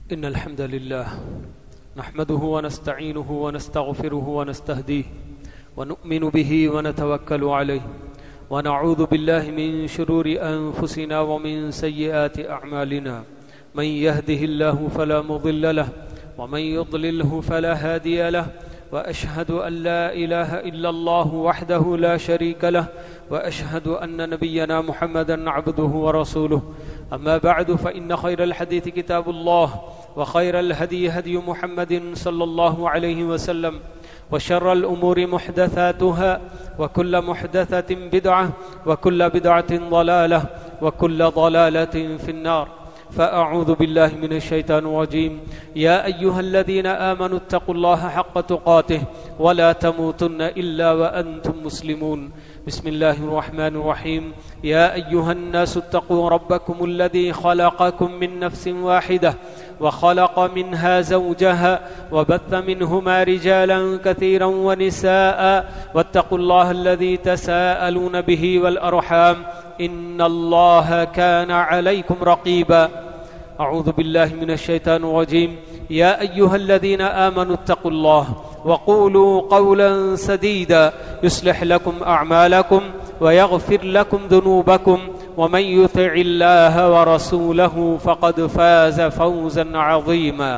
إن الحمد لله نحمده ونستعينه ونستغفره ونستهديه ونؤمن به ونتوكل عليه ونعوذ بالله من شرور أنفسنا ومن سيئات أعمالنا من يهده الله فلا مضل له ومن يضلله فلا هادي له وأشهد أن لا إله إلا الله وحده لا شريك له وأشهد أن نبينا محمدا عبده ورسوله أما بعد فإن خير الحديث كتاب الله وخير الهدي هدي محمد صلى الله عليه وسلم وشر الأمور محدثاتها وكل محدثة بدعة وكل بدعة ضلالة وكل ضلالة في النار فأعوذ بالله من الشيطان الرجيم يا أيها الذين آمنوا اتقوا الله حق تقاته ولا تموتن إلا وأنتم مسلمون بسم الله الرحمن الرحيم يا أيها الناس اتقوا ربكم الذي خلقكم من نفس واحدة وخلق منها زوجها وبث منهما رجالا كثيرا ونساء واتقوا الله الذي تساءلون به والأرحام إن الله كان عليكم رقيبا أعوذ بالله من الشيطان الرجيم يا أيها الذين آمنوا اتقوا الله وقولوا قولا سديدا يصلح لكم أعمالكم ويغفر لكم ذنوبكم ومن يطع الله ورسوله فقد فاز فوزا عظيما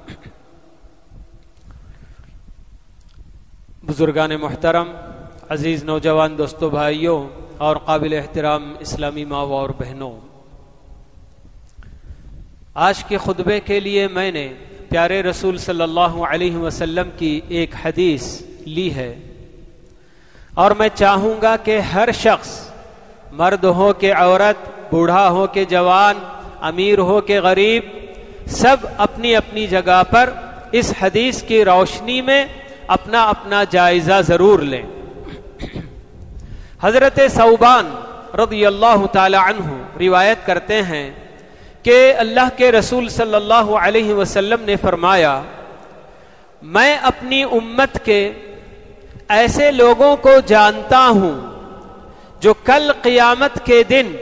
بزرگان محترم، عزیز نوجوان دوستو بھائیوں اور قابل احترام اسلامی ماں اور بہنوں، آج کے خطبے کے لیے میں نے پیارے رسول صلی اللہ علیہ وسلم کی ایک حدیث لی ہے، اور میں چاہوں گا کہ ہر شخص، مرد ہو کہ عورت، بوڑھا ہو کہ جوان، امیر ہو کہ غریب، سب اپنی اپنی جگہ پر اس حدیث کی روشنی میں اپنا اپنا جائزہ ضرور لیں۔ حضرت ثوبان رضی اللہ تعالی عنہ روایت کرتے ہیں کہ اللہ کے رسول صلی اللہ علیہ وسلم نے فرمایا، میں اپنی امت کے ایسے لوگوں کو جانتا ہوں جو کل قیامت کے دن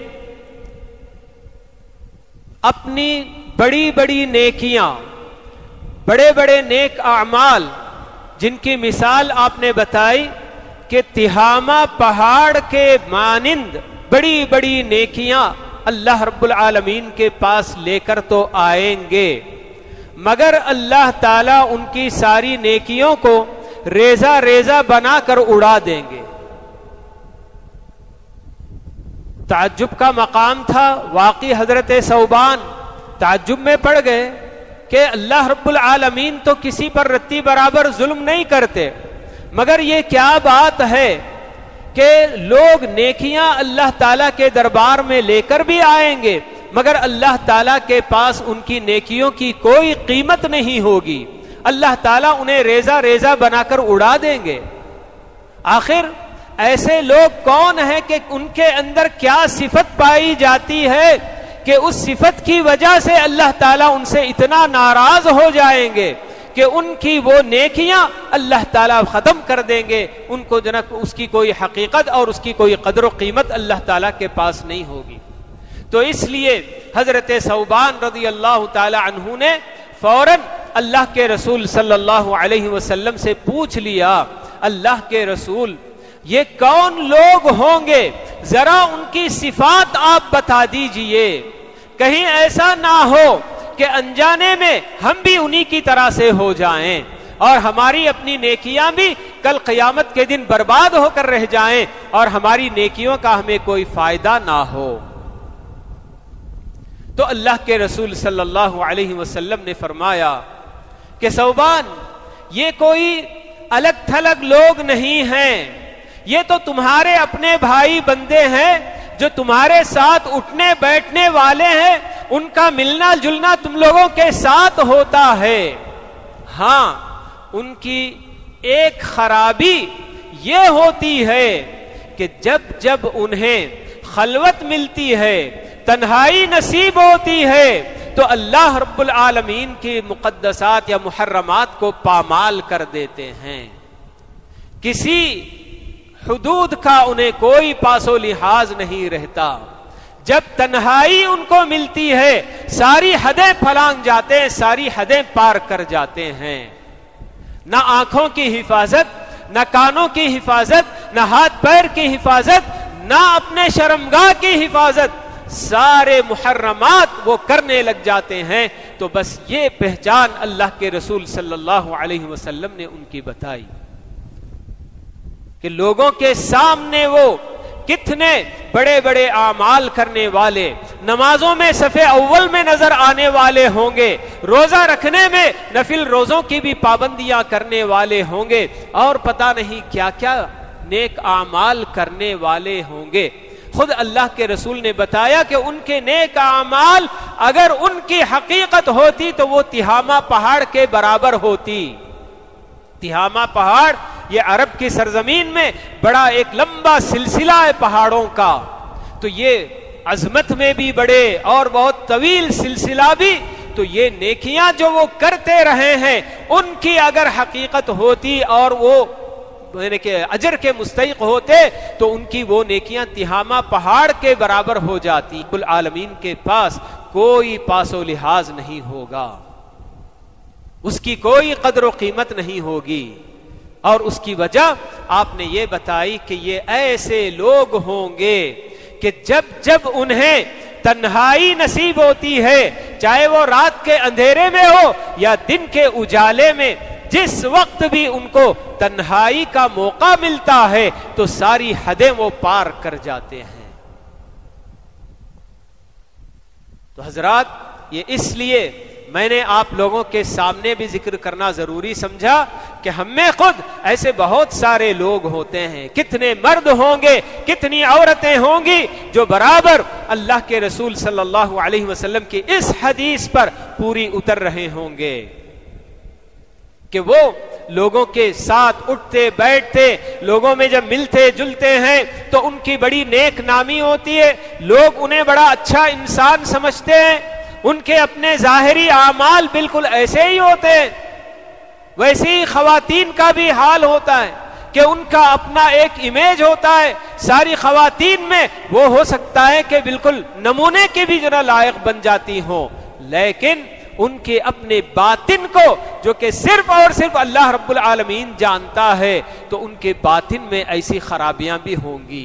اپنی بڑی بڑی نیکیاں، بڑے بڑے نیک اعمال، جن کی مثال آپ نے بتائی کہ تہامہ پہاڑ کے مانند بڑی بڑی نیکیاں اللہ رب العالمین کے پاس لے کر تو آئیں گے، مگر اللہ تعالیٰ ان کی ساری نیکیوں کو ریزہ ریزہ بنا کر اڑا دیں گے۔ تعجب کا مقام تھا، واقعی حضرت ثوبان تعجب میں پڑ گئے کہ اللہ رب العالمین تو کسی پر رتی برابر ظلم نہیں کرتے، مگر یہ کیا بات ہے کہ لوگ نیکیاں اللہ تعالیٰ کے دربار میں لے کر بھی آئیں گے، مگر اللہ تعالیٰ کے پاس ان کی نیکیوں کی کوئی قیمت نہیں ہوگی، اللہ تعالیٰ انہیں ریزہ ریزہ بنا کر اڑا دیں گے۔ آخر ایسے لوگ کون ہیں کہ ان کے اندر کیا صفت پائی جاتی ہے کہ اس صفت کی وجہ سے اللہ تعالیٰ ان سے اتنا ناراض ہو جائیں گے کہ ان کی وہ نیکیاں اللہ تعالیٰ ختم کر دیں گے، ان کو جناب اس کی کوئی حقیقت اور اس کی کوئی قدر و قیمت اللہ تعالیٰ کے پاس نہیں ہوگی۔ تو اس لیے حضرت ثوبان رضی اللہ تعالی عنہ نے فوراً اللہ کے رسول صلی اللہ علیہ وسلم سے پوچھ لیا، اللہ کے رسول یہ کون لوگ ہوں گے، ذرا ان کی صفات آپ بتا دیجئے، کہیں ایسا نہ ہو کہ انجانے میں ہم بھی انہی کی طرح سے ہو جائیں اور ہماری اپنی نیکیاں بھی کل قیامت کے دن برباد ہو کر رہ جائیں اور ہماری نیکیوں کا ہمیں کوئی فائدہ نہ ہو۔ تو اللہ کے رسول صلی اللہ علیہ وسلم نے فرمایا کہ ثوبان یہ کوئی الگ تھلگ لوگ نہیں ہیں، یہ تو تمہارے اپنے بھائی بندے ہیں جو تمہارے ساتھ اٹھنے بیٹھنے والے ہیں، ان کا ملنا جلنا تم لوگوں کے ساتھ ہوتا ہے۔ ہاں، ان کی ایک خرابی یہ ہوتی ہے کہ جب جب انہیں خلوت ملتی ہے، تنہائی نصیب ہوتی ہے، تو اللہ رب العالمین کی مقدسات یا محرمات کو پامال کر دیتے ہیں، کسی حدود کا انہیں کوئی پاس و لحاظ نہیں رہتا، جب تنہائی ان کو ملتی ہے ساری حدیں پھلانگ جاتے ہیں، ساری حدیں پار کر جاتے ہیں. نہ آنکھوں کی حفاظت، نہ کانوں کی حفاظت، نہ ہاتھ پیر کی حفاظت، نہ اپنے شرمگاہ کی حفاظت، سارے محرمات وہ کرنے لگ جاتے ہیں. تو بس یہ پہچان اللہ کے رسول صلی اللہ علیہ وسلم نے ان کی بتائی کہ لوگوں کے سامنے وہ کتنے بڑے بڑے اعمال کرنے والے، نمازوں میں صف اول میں نظر آنے والے ہوں گے، روزہ رکھنے میں نفل روزوں کی بھی پابندیاں کرنے والے ہوں گے، اور پتہ نہیں کیا کیا نیک اعمال کرنے والے ہوں گے. خود اللہ کے رسول نے بتایا کہ ان کے نیک اعمال اگر ان کی حقیقت ہوتی تو وہ تہامہ پہاڑ کے برابر ہوتی. تہامہ پہاڑ یہ عرب کی سرزمین میں بڑا ایک لمبا سلسلہ ہے پہاڑوں کا، تو یہ عظمت میں بھی بڑے اور بہت طویل سلسلہ بھی. تو یہ نیکیاں جو وہ کرتے رہے ہیں ان کی اگر حقیقت ہوتی اور وہ یعنی کہ اجر کے مستحق ہوتے تو ان کی وہ نیکیاں تہامہ پہاڑ کے برابر ہو جاتی. رب العالمین کے پاس کوئی پاس و لحاظ نہیں ہوگا، اس کی کوئی قدر و قیمت نہیں ہوگی. اور اس کی وجہ آپ نے یہ بتائی کہ یہ ایسے لوگ ہوں گے کہ جب جب انہیں تنہائی نصیب ہوتی ہے، چاہے وہ رات کے اندھیرے میں ہو یا دن کے اجالے میں، جس وقت بھی ان کو تنہائی کا موقع ملتا ہے تو ساری حدیں وہ پار کر جاتے ہیں. تو حضرات یہ اس لیے میں نے آپ لوگوں کے سامنے بھی ذکر کرنا ضروری سمجھا کہ ہم میں خود ایسے بہت سارے لوگ ہوتے ہیں، کتنے مرد ہوں گے، کتنی عورتیں ہوں گی جو برابر اللہ کے رسول صلی اللہ علیہ وسلم کی اس حدیث پر پوری اتر رہے ہوں گے کہ وہ لوگوں کے ساتھ اٹھتے بیٹھتے، لوگوں میں جب ملتے جلتے ہیں تو ان کی بڑی نیک نامی ہوتی ہے، لوگ انہیں بڑا اچھا انسان سمجھتے ہیں، ان کے اپنے ظاہری اعمال بالکل ایسے ہی ہوتے ہیں. ویسے ہی خواتین کا بھی حال ہوتا ہے کہ ان کا اپنا ایک امیج ہوتا ہے. ساری خواتین میں وہ ہو سکتا ہے کہ بالکل نمونے کی بھی ذرا لائق بن جاتی ہوں، لیکن ان کے اپنے باطن کو جو کہ صرف اور صرف اللہ رب العالمین جانتا ہے، تو ان کے باطن میں ایسی خرابیاں بھی ہوں گی.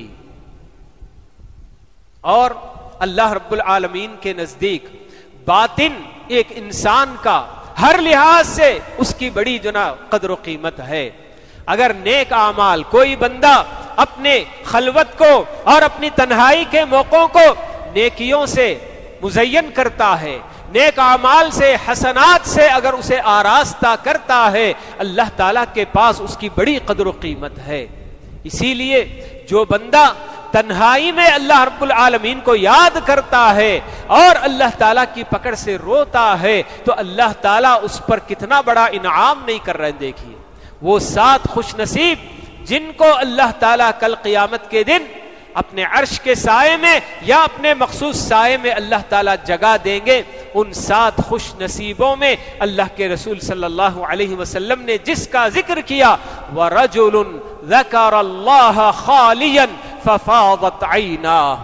اور اللہ رب العالمین کے نزدیک باطن ایک انسان کا ہر لحاظ سے اس کی بڑی قدر و قیمت ہے. اگر نیک اعمال کوئی بندہ اپنے خلوت کو اور اپنی تنہائی کے موقعوں کو نیکیوں سے مزین کرتا ہے، نیک اعمال سے، حسنات سے اگر اسے آراستہ کرتا ہے، اللہ تعالیٰ کے پاس اس کی بڑی قدر و قیمت ہے. اسی لیے جو بندہ تنہائی میں اللہ رب العالمین کو یاد کرتا ہے اور اللہ تعالیٰ کی پکڑ سے روتا ہے تو اللہ تعالیٰ اس پر کتنا بڑا انعام نہیں کر رہے. دیکھیے وہ 7 خوش نصیب جن کو اللہ تعالیٰ کل قیامت کے دن اپنے عرش کے سائے میں یا اپنے مخصوص سائے میں اللہ تعالیٰ جگہ دیں گے، ان 7 خوش نصیبوں میں اللہ کے رسول صلی اللہ علیہ وسلم نے جس کا ذکر کیا، وَرَجُلٌ ذَكَرَ اللَّهَ خَالِيًا فَفَاضَتْ عَيْنَاهُ،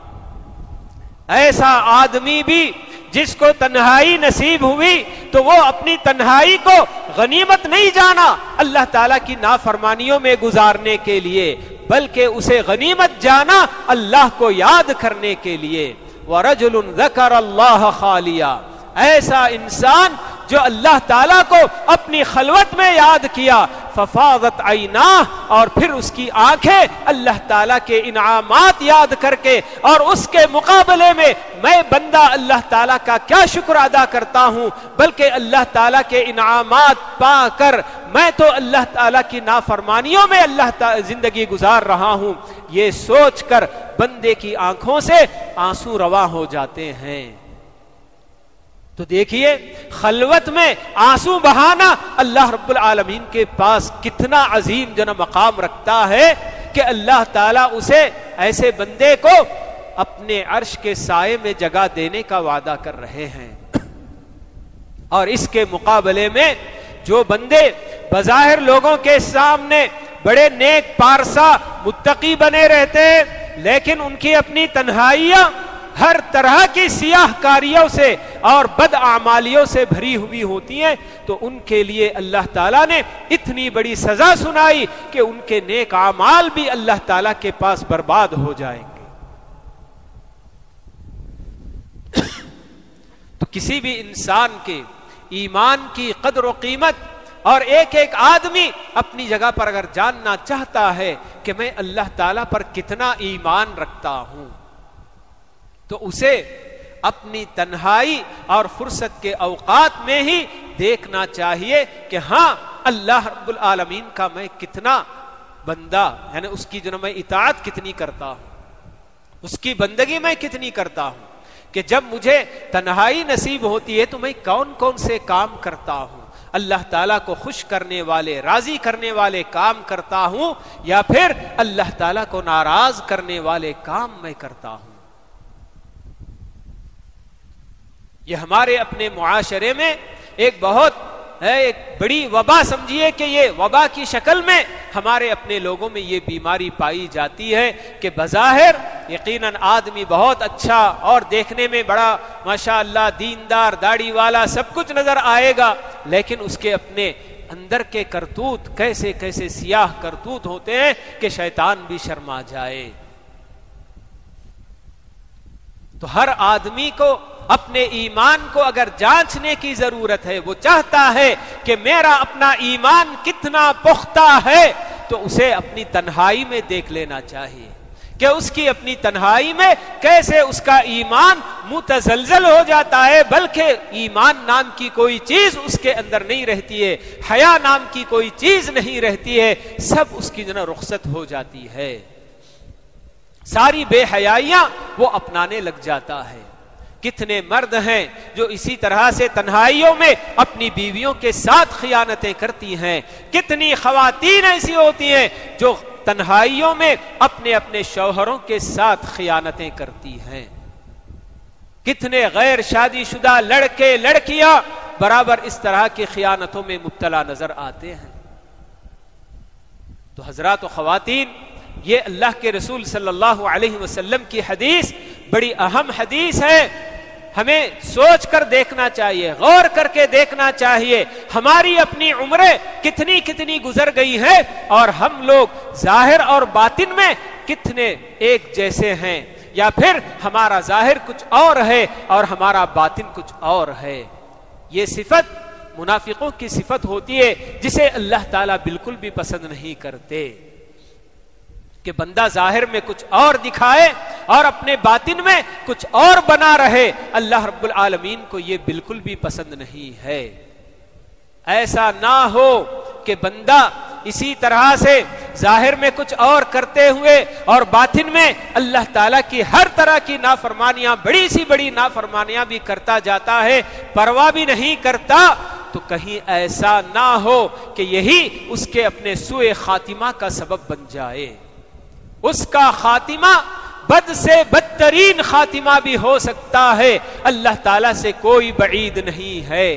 ایسا آدمی بھی جس کو تنہائی نصیب ہوئی تو وہ اپنی تنہائی کو غنیمت نہیں جانا اللہ تعالیٰ کی نافرمانیوں میں گزارنے کے لیے، بلکہ اسے غنیمت جانا اللہ کو یاد کرنے کے لیے. وَرَجُلٌ ذَكَرَ اللَّهَ خَالِيًا، ایسا انسان جو اللہ تعالیٰ کو اپنی خلوت میں یاد کیا، ففاضت عیناہ، اور پھر اس کی آنکھیں اللہ تعالیٰ کے انعامات یاد کر کے، اور اس کے مقابلے میں میں بندہ اللہ تعالیٰ کا کیا شکر ادا کرتا ہوں، بلکہ اللہ تعالیٰ کے انعامات پا کر میں تو اللہ تعالیٰ کی نافرمانیوں میں زندگی گزار رہا ہوں، یہ سوچ کر بندے کی آنکھوں سے آنسو رواں ہو جاتے ہیں. تو دیکھیے خلوت میں آنسو بہانا اللہ رب العالمین کے پاس کتنا عظیم مقام رکھتا ہے کہ اللہ تعالیٰ اسے ایسے بندے کو اپنے عرش کے سائے میں جگہ دینے کا وعدہ کر رہے ہیں. اور اس کے مقابلے میں جو بندے بظاہر لوگوں کے سامنے بڑے نیک پارسا متقی بنے رہتے ہیں، لیکن ان کی اپنی تنہائیاں ہر طرح کی سیاہ کاریوں سے اور بد اعمالیوں سے بھری ہوئی ہوتی ہیں، تو ان کے لیے اللہ تعالیٰ نے اتنی بڑی سزا سنائی کہ ان کے نیک اعمال بھی اللہ تعالیٰ کے پاس برباد ہو جائیں گے۔ تو کسی بھی انسان کے ایمان کی قدر و قیمت، اور ایک ایک آدمی اپنی جگہ پر اگر جاننا چاہتا ہے کہ میں اللہ تعالیٰ پر کتنا ایمان رکھتا ہوں، تو اسے اپنی تنہائی اور فرصت کے اوقات میں ہی دیکھنا چاہیے کہ ہاں اللہ رب العالمین کا میں کتنا بندہ، یعنی اس کی جو میں اطاعت کتنی کرتا ہوں، اس کی بندگی میں کتنی کرتا ہوں، کہ جب مجھے تنہائی نصیب ہوتی ہے تو میں کون کون سے کام کرتا ہوں، اللہ تعالیٰ کو خوش کرنے والے، راضی کرنے والے کام کرتا ہوں، یا پھر اللہ تعالیٰ کو ناراض کرنے والے کام میں کرتا ہوں۔ یہ ہمارے اپنے معاشرے میں ایک بہت ایک بڑی وبا سمجھیے کہ یہ وبا کی شکل میں ہمارے اپنے لوگوں میں یہ بیماری پائی جاتی ہے کہ بظاہر یقیناً آدمی بہت اچھا اور دیکھنے میں بڑا ماشاءاللہ دیندار، داڑھی والا سب کچھ نظر آئے گا، لیکن اس کے اپنے اندر کے کرتوت کیسے کیسے سیاہ کرتوت ہوتے ہیں کہ شیطان بھی شرما جائے۔ تو ہر آدمی کو اپنے ایمان کو اگر جانچنے کی ضرورت ہے، وہ چاہتا ہے کہ میرا اپنا ایمان کتنا پختہ ہے، تو اسے اپنی تنہائی میں دیکھ لینا چاہیے کہ اس کی اپنی تنہائی میں کیسے اس کا ایمان متزلزل ہو جاتا ہے، بلکہ ایمان نام کی کوئی چیز اس کے اندر نہیں رہتی ہے، حیا نام کی کوئی چیز نہیں رہتی ہے، سب اس کی رخصت ہو جاتی ہے، ساری بے حیائیاں وہ اپنانے لگ جاتا ہے۔ کتنے مرد ہیں جو اسی طرح سے تنہائیوں میں اپنی بیویوں کے ساتھ خیانتیں کرتی ہیں، کتنی خواتین ایسی ہوتی ہیں جو تنہائیوں میں اپنے اپنے شوہروں کے ساتھ خیانتیں کرتی ہیں، کتنے غیر شادی شدہ لڑکے لڑکیاں برابر اس طرح کی خیانتوں میں مبتلا نظر آتے ہیں۔ تو حضرات و خواتین، یہ اللہ کے رسول صلی اللہ علیہ وسلم کی حدیث بڑی اہم حدیث ہے، ہمیں سوچ کر دیکھنا چاہیے، غور کر کے دیکھنا چاہیے ہماری اپنی عمریں کتنی کتنی گزر گئی ہیں، اور ہم لوگ ظاہر اور باطن میں کتنے ایک جیسے ہیں، یا پھر ہمارا ظاہر کچھ اور ہے اور ہمارا باطن کچھ اور ہے۔ یہ صفت منافقوں کی صفت ہوتی ہے جسے اللہ تعالیٰ بالکل بھی پسند نہیں کرتے، کہ بندہ ظاہر میں کچھ اور دکھائے اور اپنے باطن میں کچھ اور بنا رہے، اللہ رب العالمین کو یہ بالکل بھی پسند نہیں ہے۔ ایسا نہ ہو کہ بندہ اسی طرح سے ظاہر میں کچھ اور کرتے ہوئے اور باطن میں اللہ تعالیٰ کی ہر طرح کی نافرمانیاں، بڑی سی بڑی نافرمانیاں بھی کرتا جاتا ہے، پرواہ بھی نہیں کرتا، تو کہیں ایسا نہ ہو کہ یہی اس کے اپنے سوء خاتمہ کا سبب بن جائے، اس کا خاتمہ بد سے بدترین خاتمہ بھی ہو سکتا ہے، اللہ تعالیٰ سے کوئی بعید نہیں ہے۔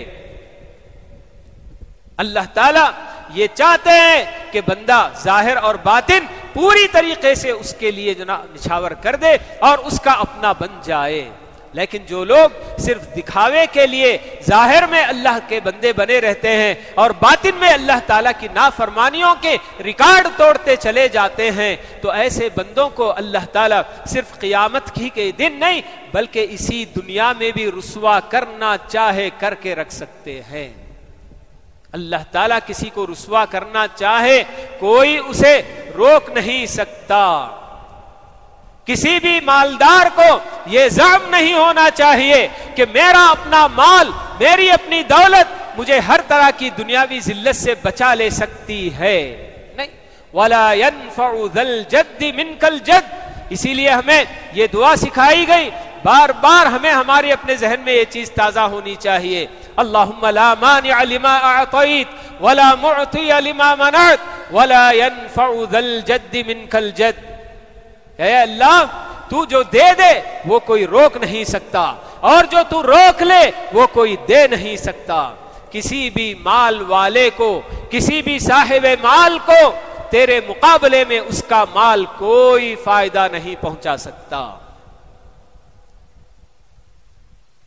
اللہ تعالیٰ یہ چاہتے ہیں کہ بندہ ظاہر اور باطن پوری طریقے سے اس کے لیے نچھاور کر دے اور اس کا اپنا بن جائے، لیکن جو لوگ صرف دکھاوے کے لیے ظاہر میں اللہ کے بندے بنے رہتے ہیں اور باطن میں اللہ تعالیٰ کی نافرمانیوں کے ریکارڈ توڑتے چلے جاتے ہیں، تو ایسے بندوں کو اللہ تعالیٰ صرف قیامت ہی کے دن نہیں بلکہ اسی دنیا میں بھی رسوا کرنا چاہے کر کے رکھ سکتے ہیں۔ اللہ تعالیٰ کسی کو رسوا کرنا چاہے کوئی اسے روک نہیں سکتا۔ کسی بھی مالدار کو یہ زعم نہیں ہونا چاہیے کہ میرا اپنا مال، میری اپنی دولت مجھے ہر طرح کی دنیاوی ذلت سے بچا لے سکتی ہے، نہیں۔ وَلَا يَنْفَعُ ذَا الْجَدِّ مِنْكَ الْجَدِّ، اسی لیے ہمیں یہ دعا سکھائی گئی، بار بار ہمیں ہمارے اپنے ذہن میں یہ چیز تازہ ہونی چاہیے، اللہم لا مانع لما اعطیت ولا معطی لما منعت ولا ينفع ذا الجد منک الجد، اے اللہ تو جو دے دے وہ کوئی روک نہیں سکتا، اور جو تو روک لے وہ کوئی دے نہیں سکتا۔ کسی بھی مال والے کو، کسی بھی صاحب مال کو تیرے مقابلے میں اس کا مال کوئی فائدہ نہیں پہنچا سکتا۔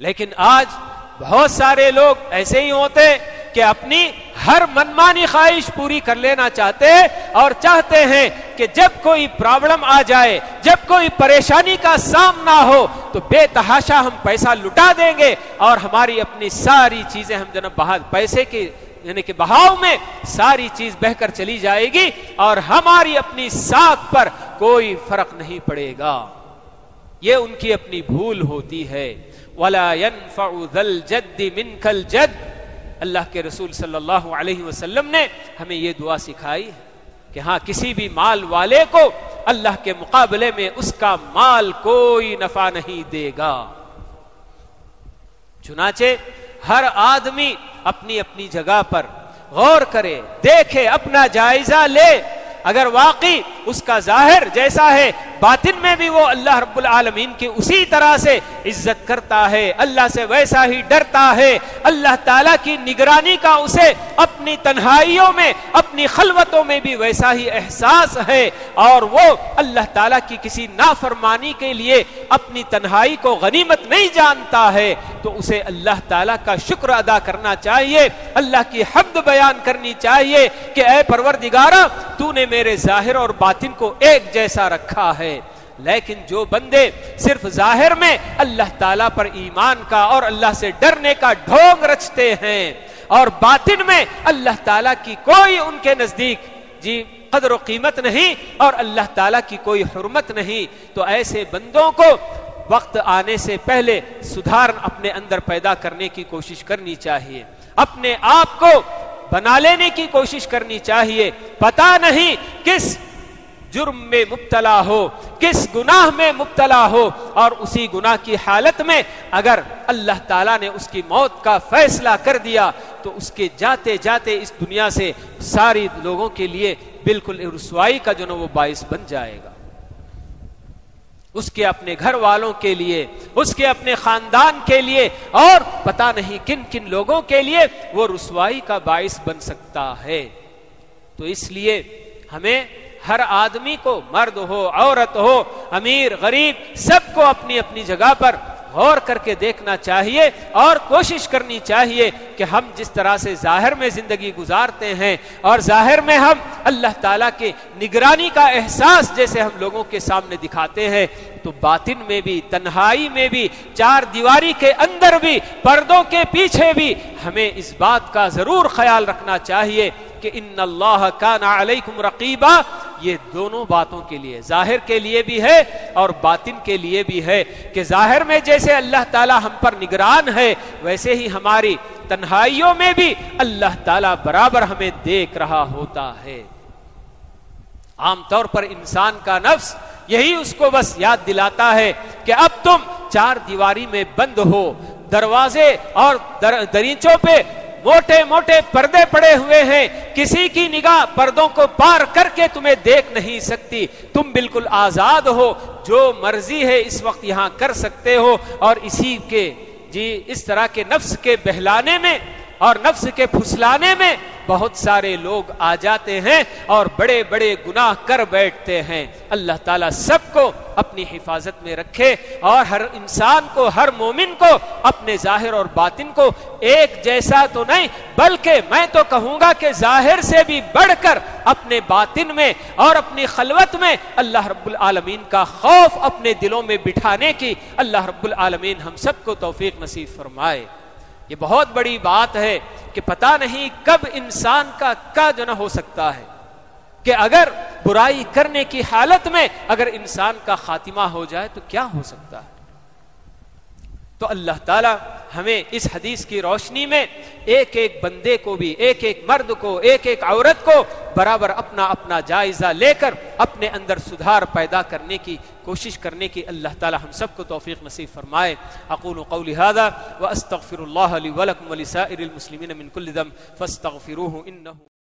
لیکن آج بہت سارے لوگ ایسے ہی ہوتے کہ اپنی ہر منمانی خواہش پوری کر لینا چاہتے ہیں اور چاہتے ہیں کہ جب کوئی پرابلم آ جائے، جب کوئی پریشانی کا سامنا ہو تو بے تحاشا ہم پیسہ لٹا دیں گے اور ہماری اپنی ساری چیزیں ہم جناب پیسے کی یعنی کہ بہاؤ میں ساری چیز بہ کر چلی جائے گی اور ہماری اپنی ساکھ پر کوئی فرق نہیں پڑے گا۔ یہ ان کی اپنی بھول ہوتی ہے۔ وَلَا يَنْفَعُ ذَا الْجَدِّ مِنْكَ الْجَدِّ، اللہ کے رسول صلی اللہ علیہ وسلم نے ہمیں یہ دعا سکھائی ہے کہ ہاں کسی بھی مال والے کو اللہ کے مقابلے میں اس کا مال کوئی نفع نہیں دے گا۔ چنانچہ ہر آدمی اپنی اپنی جگہ پر غور کرے، دیکھے، اپنا جائزہ لے، اگر واقعی اس کا ظاہر جیسا ہے باطن میں بھی وہ اللہ رب العالمین کی اسی طرح سے عزت کرتا ہے، اللہ سے ویسا ہی ڈرتا ہے، اللہ تعالیٰ کی نگرانی کا اسے اپنی تنہائیوں میں اپنی خلوتوں میں بھی ویسا ہی احساس ہے، اور وہ اللہ تعالیٰ کی کسی نافرمانی کے لیے اپنی تنہائی کو غنیمت نہیں جانتا ہے، تو اسے اللہ تعالیٰ کا شکر ادا کرنا چاہیے، اللہ کی حمد بیان کرنی چاہیے کہ اے پروردگارا تو نے میرے ظاہر اور باطن کو ایک جیسا رکھا ہے۔ لیکن جو بندے صرف ظاہر میں اللہ تعالیٰ پر ایمان کا اور اللہ سے ڈرنے کا ڈھونگ رچتے ہیں اور باطن میں اللہ تعالیٰ کی کوئی ان کے نزدیک قدر و قیمت نہیں اور اللہ تعالیٰ کی کوئی حرمت نہیں، تو ایسے بندوں کو وقت آنے سے پہلے سدھار اپنے اندر پیدا کرنے کی کوشش کرنی چاہیے، اپنے آپ کو بنا لینے کی کوشش کرنی چاہیے۔ پتہ نہیں کس جرم میں مبتلا ہو، کس گناہ میں مبتلا ہو، اور اسی گناہ کی حالت میں اگر اللہ تعالیٰ نے اس کی موت کا فیصلہ کر دیا تو اس کے جاتے جاتے اس دنیا سے ساری لوگوں کے لیے بالکل رسوائی کا جو وہ باعث بن جائے گا، اس کے اپنے گھر والوں کے لیے، اس کے اپنے خاندان کے لیے، اور پتہ نہیں کن کن لوگوں کے لیے وہ رسوائی کا باعث بن سکتا ہے۔ تو اس لیے ہمیں ہر آدمی کو، مرد ہو عورت ہو امیر غریب، سب کو اپنی اپنی جگہ پر غور کر کے دیکھنا چاہیے اور کوشش کرنی چاہیے کہ ہم جس طرح سے ظاہر میں زندگی گزارتے ہیں اور ظاہر میں ہم اللہ تعالیٰ کی نگرانی کا احساس جیسے ہم لوگوں کے سامنے دکھاتے ہیں، تو باطن میں بھی، تنہائی میں بھی، چار دیواری کے اندر بھی، پردوں کے پیچھے بھی ہمیں اس بات کا ضرور خیال رکھنا چاہیے کہ ان اللہ کان علیکم رقیبا۔ یہ دونوں باتوں کے لیے، ظاہر کے لیے بھی ہے اور باطن کے لیے بھی ہے، کہ ظاہر میں جیسے اللہ تعالی ہم پر نگران ہے ویسے ہی ہماری تنہائیوں میں بھی اللہ تعالی برابر ہمیں دیکھ رہا ہوتا ہے۔ عام طور پر انسان کا نفس یہی اس کو بس یاد دلاتا ہے کہ اب تم چار دیواری میں بند ہو، دروازے اور دریچوں پہ موٹے موٹے پردے پڑے ہوئے ہیں، کسی کی نگاہ پردوں کو پار کر کے تمہیں دیکھ نہیں سکتی، تم بالکل آزاد ہو، جو مرضی ہے اس وقت یہاں کر سکتے ہو۔ اور اسی کے اس طرح کے نفس کے بہلانے میں اور نفس کے پھسلانے میں بہت سارے لوگ آ جاتے ہیں اور بڑے بڑے گناہ کر بیٹھتے ہیں۔ اللہ تعالیٰ سب کو اپنی حفاظت میں رکھے اور ہر انسان کو، ہر مومن کو اپنے ظاہر اور باطن کو ایک جیسا تو نہیں، بلکہ میں تو کہوں گا کہ ظاہر سے بھی بڑھ کر اپنے باطن میں اور اپنی خلوت میں اللہ رب العالمین کا خوف اپنے دلوں میں بٹھانے کی اللہ رب العالمین ہم سب کو توفیق نصیب فرمائے۔ یہ بہت بڑی بات ہے کہ پتہ نہیں کب انسان کا جو نہ ہو سکتا ہے کہ اگر برائی کرنے کی حالت میں اگر انسان کا خاتمہ ہو جائے تو کیا ہو سکتا ہے۔ تو اللہ تعالی ہمیں اس حدیث کی روشنی میں ایک ایک بندے کو بھی، ایک ایک مرد کو، ایک ایک عورت کو برابر اپنا اپنا جائزہ لے کر اپنے اندر سدھار پیدا کرنے کی کوشش کرنے کی اللہ تعالی ہم سب کو توفیق نصیب فرمائے۔ اقول قولی ھذا واستغفر اللہ لی ولکم ولسائر المسلمین من کل ذنب فاستغفروہ انہ